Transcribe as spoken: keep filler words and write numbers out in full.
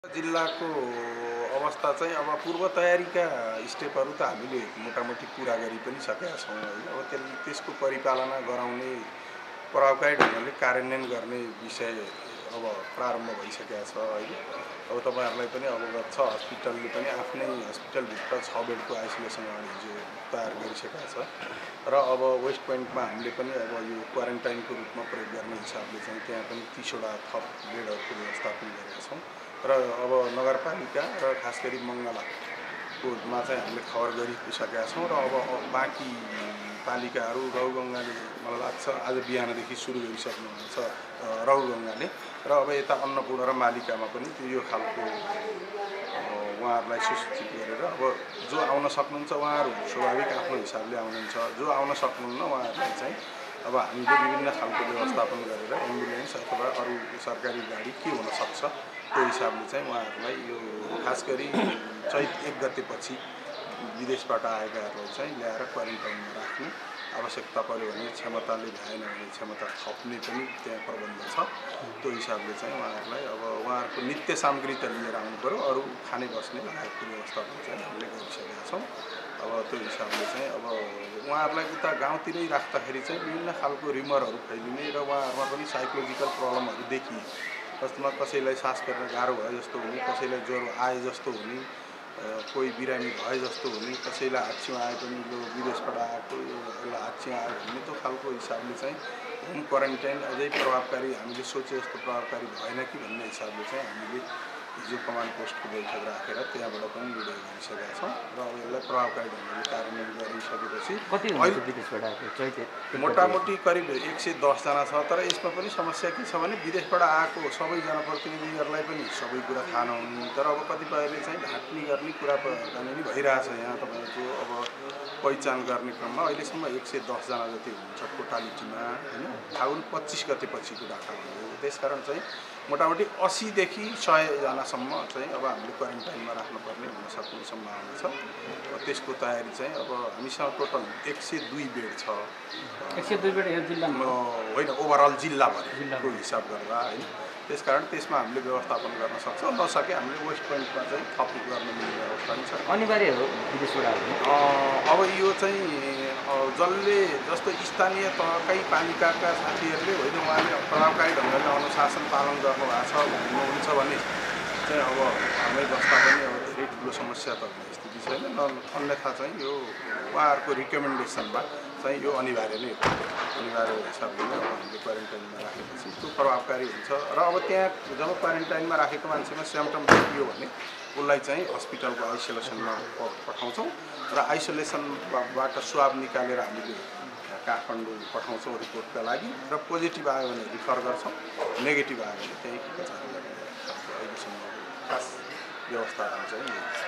जिल्लाको अवस्था चाहिँ अब पूर्व तयारीका स्टेपहरू त हामीले मोटामोटी पुरा गरि पनि सकेका छौँ है। अब त्यसले त्यसको परिपालना गराउने प्रभावकारी ढङ्गले कार्यान्वयन गर्ने विषय अब प्रारम्भ भइसकेको छ है। अब तपाईहरुलाई पनि अवगत छ, हस्पिटलले पनि आफ्नै हस्पिटलभित्र छ बेडको आइसोलेसन वार्ड हिजो तयार गरिसकेको छ र अब वेस्ट पोइन्टमा हामीले पनि अब यो क्वारेन्टाइनको रूपमा प्रयोग गर्ने हिसाबले चाहिँ त्यहाँ पनि तीस वटा थप बेडहरूको व्यवस्थापन गरेका छौँ र अब नगरपालिका र खास गरी मङ्गलाकोमा चाहिँ हामीले खबर गरिसकेका छौँ र अब बाँकी पालिकाहरू रौगङ्गाले मलाई लाग्छ आज बिहानदेखि सुरु गरिसक्नुहुन्छ रौगङ्गाले र अब यता अन्नपूर्ण र मालिकामा पनि त्यो यो खालको उहाँहरूलाई सुसूचित गरेर अब जो आउन सक्नुहुन्छ उहाँहरू स्वाभाविक आफ्नो हिसाबले आउनुहुन्छ, जो आउन सक्नुहुन्न उहाँहरूलाई चाहिँ अब हामीले विभिन्न खालको व्यवस्थापन गरेर एम्बुलेन्स अथवा अरू सरकारी गाडी के हुन सक्छ त्यो हिसाबले चाहिँ उहाँहरूलाई यो खास गरी चैत एक गतेपछि विदेशबाट आएकाहरूलाई चाहिँ ल्याएर क्वारेन्टाइनमा राख्ने आवश्यकता पर्यो भने क्षमताले भएन भने क्षमता थप्ने पनि त्यहाँ प्रबन्ध छ। त्यो हिसाबले चाहिँ उहाँहरूलाई अब उहाँहरूको नित्य सामग्री त लिएर आउनु पर्यो, अरू खाने बस्ने लगायतको व्यवस्थापन चाहिँ हामीले गरिसकेका छौँ। अब त्यो हिसाबले चाहिँ अब उहाँहरूलाई उता गाउँतिरै राख्दाखेरि चाहिँ विभिन्न खालको रिमरहरू फैलिने र उहाँहरूमा पनि साइकोलोजिकल प्रब्लमहरू देखिए। जसमा कसैलाई सास फेर्न गाह्रो भए जस्तो हुने, कसैलाई ज्वरो आए जस्तो हुने, कोही बिरामी भए जस्तो हुने, कसैलाई हाच्छिउँ आए पनि यो विदेशबाट आएको यसलाई हाच्छिउँ आयो भन्ने त्यो खालको हिसाबले चाहिँ होम क्वारेन्टाइन अझै प्रभावकारी हामीले सोचे जस्तो प्रभावकारी भएन कि भन्ने हिसाबले चाहिँ हामीले हिजो कमान्ड पोस्टको बैठक राखेर त्यहाँबाट पनि निर्णय गरिसकेका छौँ र अब यसलाई प्रभावकारी ढङ्गले कार्यान्वयन गरिसकेपछि मोटामोटी करिब एक सय दसजना छ। तर यसमा पनि समस्या के छ भने विदेशबाट आएको सबै जनप्रतिनिधिहरूलाई पनि सबै कुरा थाहा नहुने, तर अब कतिपयले चाहिँ ढाँट्ने गर्ने कुरा पनि भइरहेछ। यहाँ तपाईँको अब पहिचान गर्ने क्रममा अहिलेसम्म एक सय दसजना जति हुनुहुन्छ टोटालिटीमा होइन, फागुन पच्चिस गतेपछिको डाटा हो। त्यसकारण चाहिँ मोटामोटी अस्सीदेखि सयजनासम्म चाहिँ अब हामीले क्वारेन्टाइनमा राख्नुपर्ने हुन सक्ने सम्भावना छ। त्यसको तयारी चाहिँ अब हामीसँग टोटल एक सय दुई बेड छ। एक सय दुई बेड यो जिल्लामा होइन, ओभरअल जिल्लाभरिको हिसाब गर्दा होइन। त्यसकारण त्यसमा हामीले व्यवस्थापन गर्न सक्छौँ। नसके हामीले वेस्ट पोइन्टमा चाहिँ थप गर्न मिल्ने व्यवस्था पनि छ। अनिवार्य हो विदेशबाट। अब यो चाहिँ जसले जस्तो स्थानीय तहकै पालिकाका साथीहरूले होइन उहाँले प्रभावकारी ढङ्गले अनुशासन पालन गर्नुभएको छ भन्नुहुन्छ भने चाहिँ अब हामै बस्दा पनि अब धेरै ठुलो समस्या त हुने स्थिति छैन। अन्यथा चाहिँ यो उहाँहरूको रिकमेन्डेसनमा चाहिँ यो अनिवार्य नै हो। अनिवार्य हिसाबले नै अब हामीले क्वारेन्टाइनमा राखेपछि त्यो प्रभावकारी हुन्छ र अब त्यहाँ जब क्वारेन्टाइनमा राखेको मान्छेमा सिम्पटम देखियो भने उसलाई चाहिँ हस्पिटलको आइसोलेसनमा पठाउँछौँ र आइसोलेसनबाट स्वाब निकालेर हामीले काठमाडौँ पठाउँछौँ रिपोर्टका लागि र पोजिटिभ आयो भने रिफर गर्छौँ, नेगेटिभ आयो भने त्यहीँ उपचार गर्ने अहिलेसम्म खास व्यवस्थाहरू चाहिँ